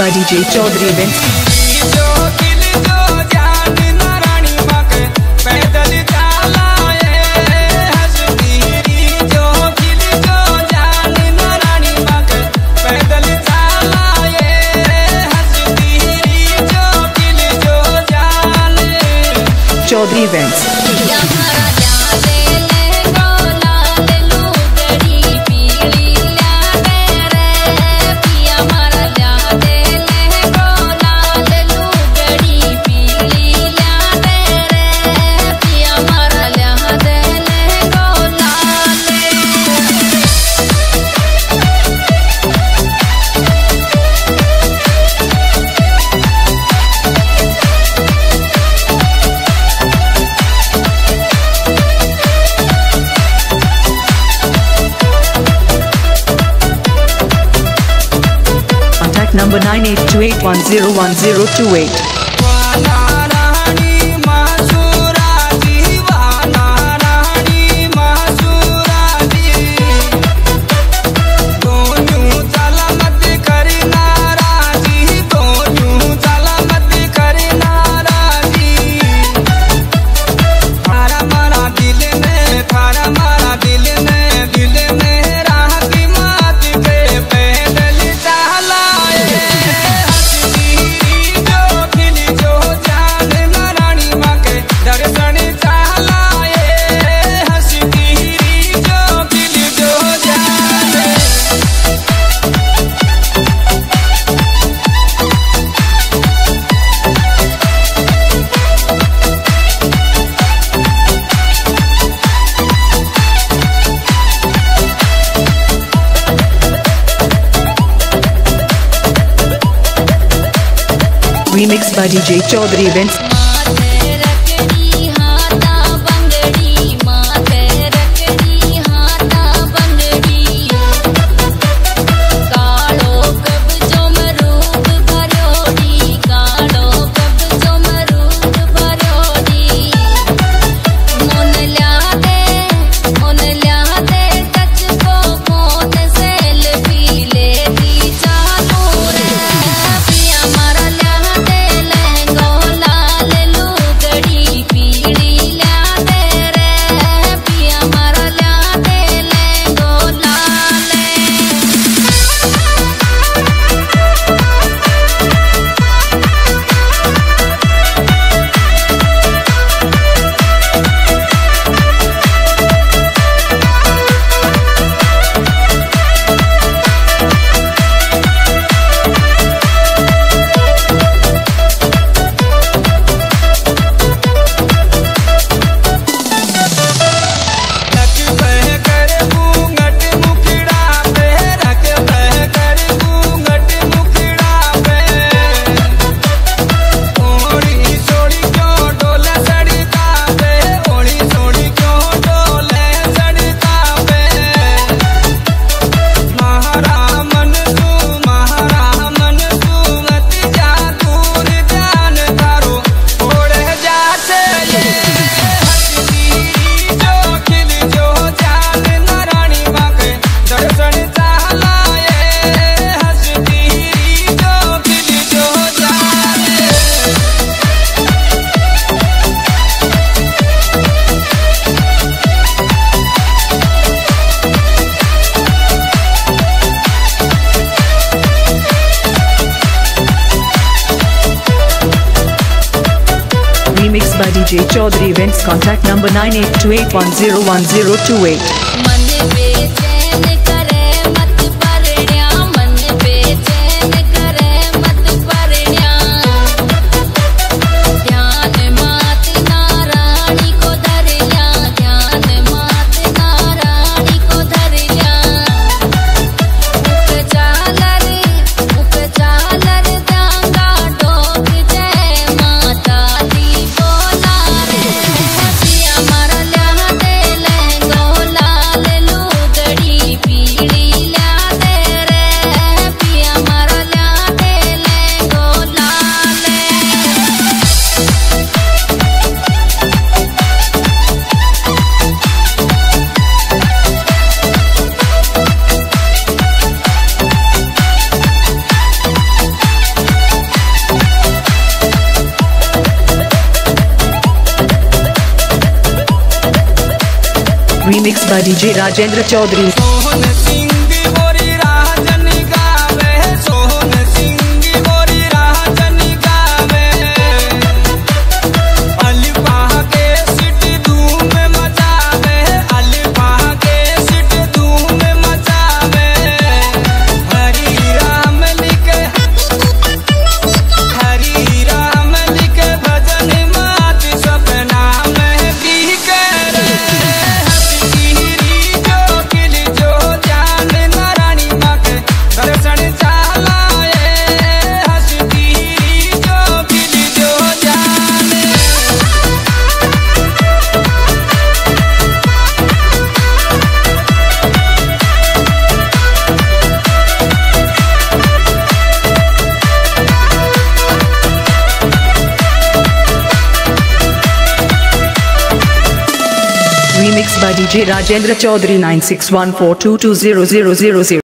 by DJ Chaudhary Events. Chaudhary Events. Number 9828101028. Remixed by DJ Chaudhary Events. Remixed by DJ Chaudhary Events. Contact number 9828101028. Be Remixed by DJ Rajendra Chaudhary. Sohan Singh गोरी राजन गावे, सोहन सिंह गोरी राजन गावे। अलिफा के seat धूम मचावे, अलिफा के seat धूम मचावे। हरी राम लिखे भजन मात सपना में भी करे। दर्शन चालाए हंसती जो दिल जो जाने। Remixed by DJ Rajendra Chaudhary 9614220000.